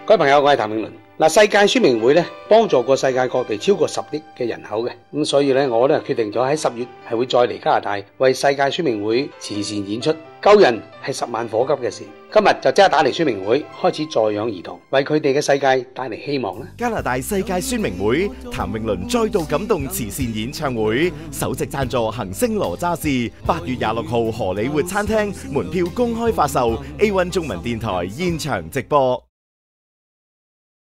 各位朋友，我係譚詠麟。世界宣明會咧幫助過世界各地超過10億嘅人口嘅，咁所以咧我咧決定咗喺10月係會再嚟加拿大為世界宣明會慈善演出。救人係10萬火急嘅事，今日就即刻打嚟宣明會開始助養兒童，為佢哋嘅世界帶嚟希望啦！ 加拿大世界宣明會，譚詠麟再度感動慈善演唱會，首席贊助恒星羅渣士，8月26號荷里活餐廳門票公開發售，A1 中文電台現場直播。